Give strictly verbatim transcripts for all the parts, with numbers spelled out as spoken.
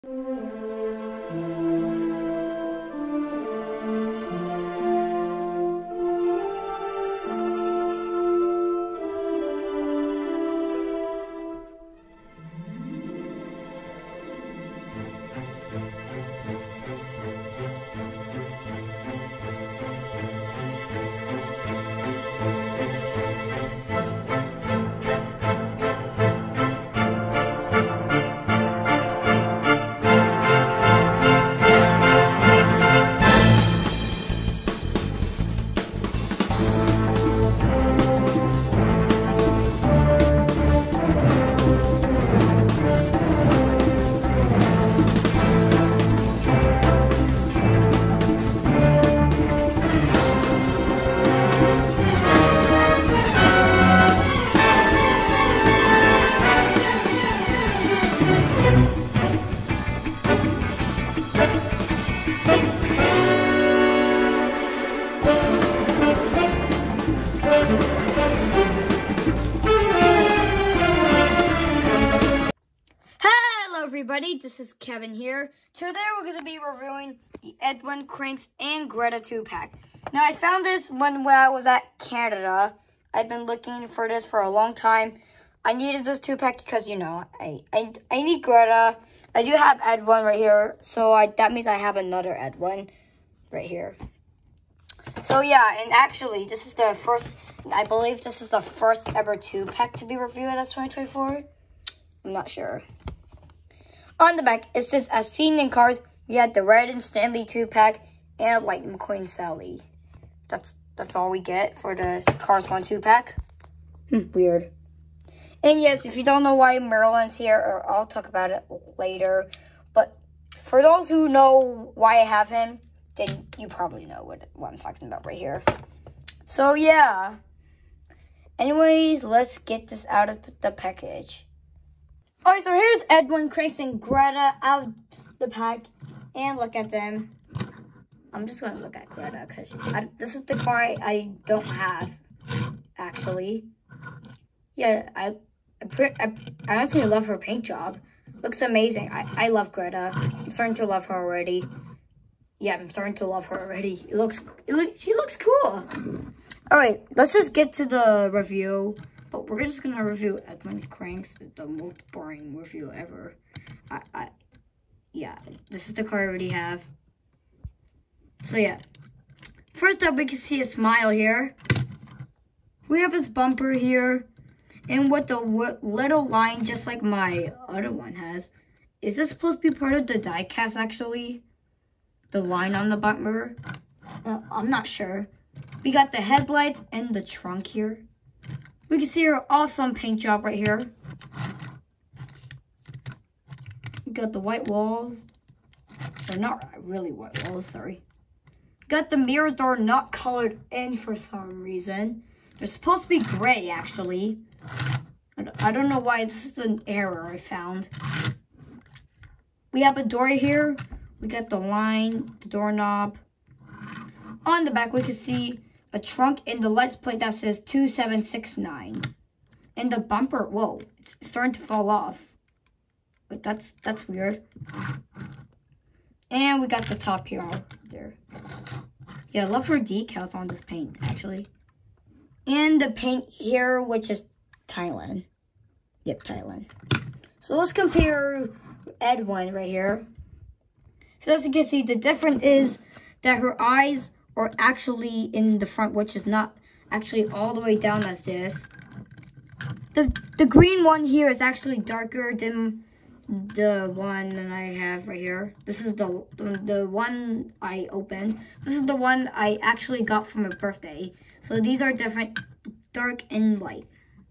Hello everybody, this is Kevin here. Today we're going to be reviewing the Edwin Cranks and Greta two pack. Now I found this when, when I was at Canada. I've been looking for this for a long time. I needed this two pack because, you know, I, I, I need Greta. I do have Edwin right here, so I, that means I have another Edwin right here. So yeah, and actually this is the first, I believe this is the first ever two pack to be reviewed at twenty twenty-four. I'm not sure. On the back, it says, as seen in cars, we had the Red and Stanley two pack and Lightning McQueen Sally. That's that's all we get for the Cars one two pack. Hmm, weird. And yes, if you don't know why Marilyn's here, or I'll talk about it later. But for those who know why I have him, then you probably know what, what I'm talking about right here. So yeah. Anyways, let's get this out of the package. Alright, so here's Edwin Cranks and Greta out of the pack. And look at them. I'm just going to look at Greta because this is the car I, I don't have, actually. Yeah, I I, I, I honestly love her paint job. Looks amazing. I, I love Greta. I'm starting to love her already. Yeah, I'm starting to love her already. It looks, it look, she looks cool. Alright, let's just get to the review. But we're just gonna review Edwin Cranks, the most boring review ever. I, I, yeah, this is the car I already have. So yeah, first up we can see a smile here. We have his bumper here, and with the little line, just like my other one has. Is this supposed to be part of the diecast actually? The line on the bumper? Uh, I'm not sure. We got the headlights and the trunk here. We can see her awesome paint job right here. We got the white walls. Or not really white walls, sorry. Got the mirror door not colored in for some reason. They're supposed to be gray, actually. I don't know why, it's just an error I found. We have a door here. We got the line, the doorknob. On the back, we can see a trunk and the license plate that says two seven six nine. And the bumper, whoa, it's starting to fall off. But that's that's weird. And we got the top here there. Yeah, I love her decals on this paint, actually. And the paint here, which is Thailand. Yep, Thailand. So let's compare Edwin right here. So as you can see, the difference is that her eyes are actually in the front, which is not actually all the way down as this. The the green one here is actually darker than the one that I have right here. This is the the one I opened. This is the one I actually got for my birthday. So these are different, dark and light.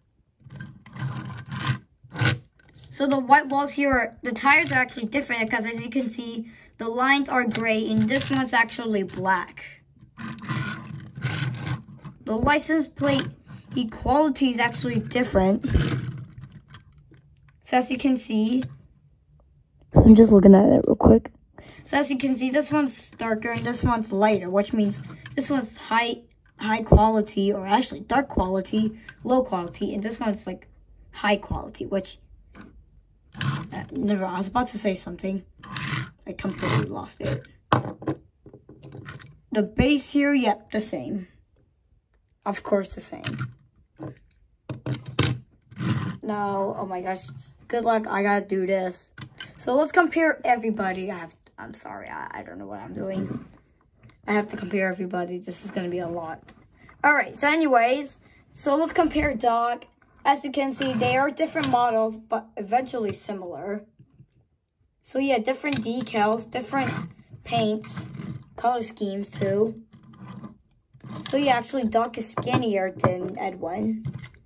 So the white walls here, are, the tires are actually different because as you can see, the lines are gray and this one's actually black. The license plate equality is actually different. So as you can see, so I'm just looking at it real quick. So as you can see, this one's darker and this one's lighter, which means this one's high high quality, or actually dark quality, low quality, and this one's like high quality, which uh, yeah, never. I was about to say something. I completely lost it. The base here, yep, the same. Of course, the same. No, oh my gosh, good luck. I gotta do this. So let's compare everybody. I have. I'm sorry, I, I don't know what I'm doing. I have to compare everybody. This is gonna be a lot. All right. So, anyways, so let's compare dog. As you can see, they are different models, but eventually similar. So yeah, different decals, different paints, color schemes too. So yeah, actually Doc is skinnier than Edwin.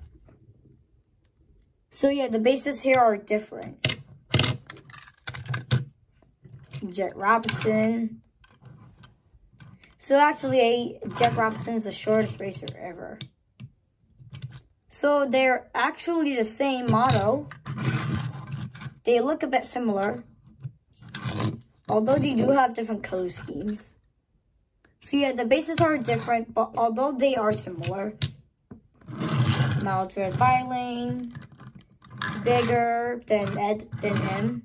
So yeah, the bases here are different. Jet Robinson. So actually, Jet Robinson is the shortest racer ever. So they're actually the same model. They look a bit similar, although they do have different color schemes. So yeah, the bases are different, but although they are similar. Mildred Violin, bigger than Ed than him.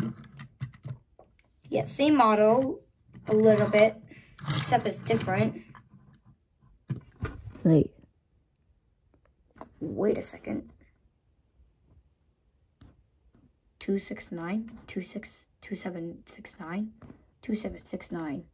Yeah, same model, a little bit, except it's different. Wait. Wait a second. two six nine, two six, two seven six nine, two seven six nine.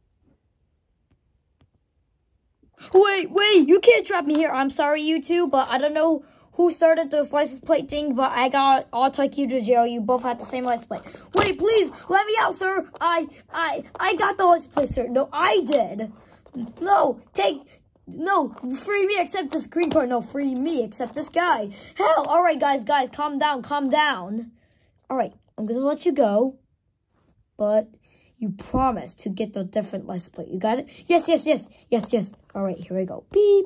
Wait, wait, you can't trap me here. I'm sorry, you two, but I don't know who started this license plate thing, but I got, I'll take you to jail. You both had the same license plate. Wait, please, let me out, sir. I, I, I got the license plate, sir. No, I did. No, take, no, free me, except this green card. No, free me, except this guy. Hell, all right, guys, guys, calm down, calm down. All right, I'm going to let you go, but you promise to get the different license plate. You got it? Yes, yes, yes, yes, yes. All right, here we go. Beep.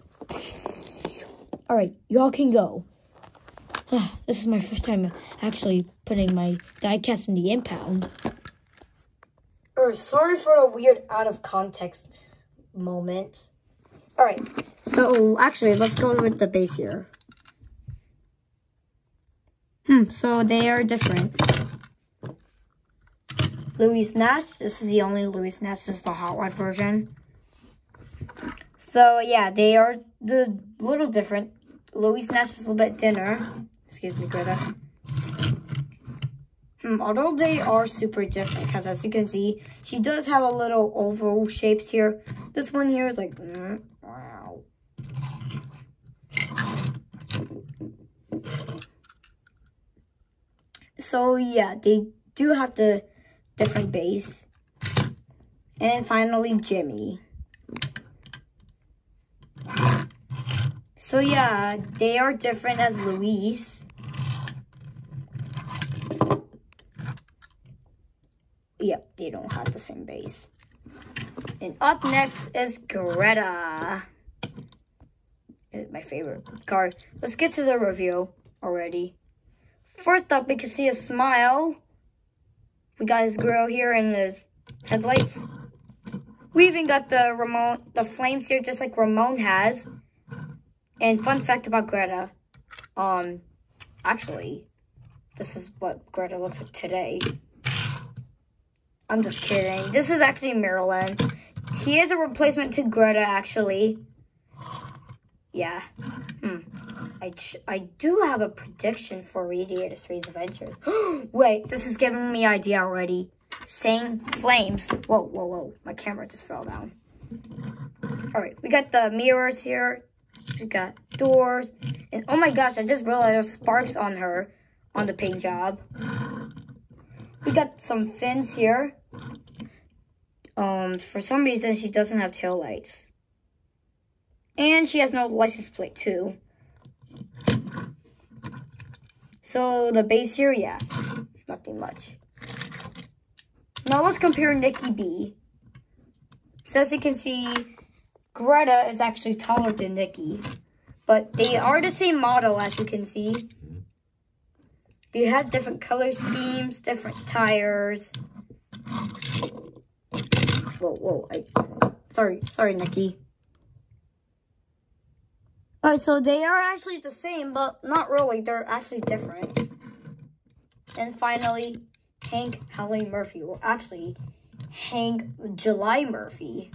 All right, y'all can go. This is my first time actually putting my diecast in the impound. Er, sorry for the weird out of context moment. All right, so actually, let's go with the base here. Hmm, so they are different. Louis Nash, this is the only Louis Nash, this is the hot rod version. So yeah, they are the little different. Louis Nash is a little bit thinner. Excuse me, Greta. Hmm, although they are super different, because as you can see, she does have a little oval shapes here. This one here is like, mm, wow. So yeah, they do have the different base. And finally, Jimmy. So yeah, they are different as Louise. Yep, they don't have the same base. And up next is Greta. My favorite card. Let's get to the review already. First up, we can see a smile. We got his grill here and his headlights. We even got the remote, the flames here, just like Ramon has. And fun fact about Greta, um, actually, this is what Greta looks like today. I'm just kidding. This is actually Marilyn. He is a replacement to Greta, actually. Yeah. Hmm. I, I do have a prediction for Radiator Strange Adventures. Wait, this is giving me an idea already. Saying flames. Whoa, whoa, whoa. My camera just fell down. Alright, we got the mirrors here. We got doors. And oh my gosh, I just realized there's sparks on her on the paint job. We got some fins here. Um, for some reason, she doesn't have tail lights. And she has no license plate, too. So, the base here, yeah. Nothing much. Now, let's compare Nikki B. So, as you can see, Greta is actually taller than Nikki. But they are the same model, as you can see. They have different color schemes, different tires. Whoa, whoa. I, sorry, sorry, Nikki. Alright, so they are actually the same, but not really. They're actually different. And finally, Hank Hallie Murphy. Well, actually, Hank July Murphy.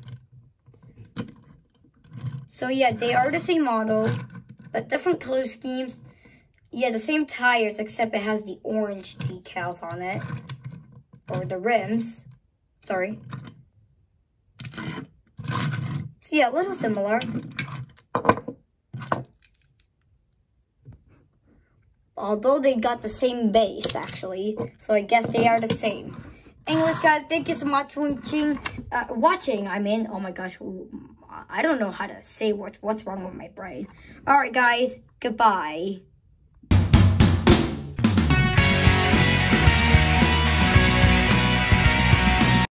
So yeah, they are the same model, but different color schemes. Yeah, the same tires, except it has the orange decals on it. Or the rims. Sorry. So yeah, a little similar. Although they got the same base, actually. So I guess they are the same. Anyways, guys, thank you so much for watching. Uh, watching, I mean. Oh my gosh. I don't know how to say what, what's wrong with my brain. Alright, guys. Goodbye.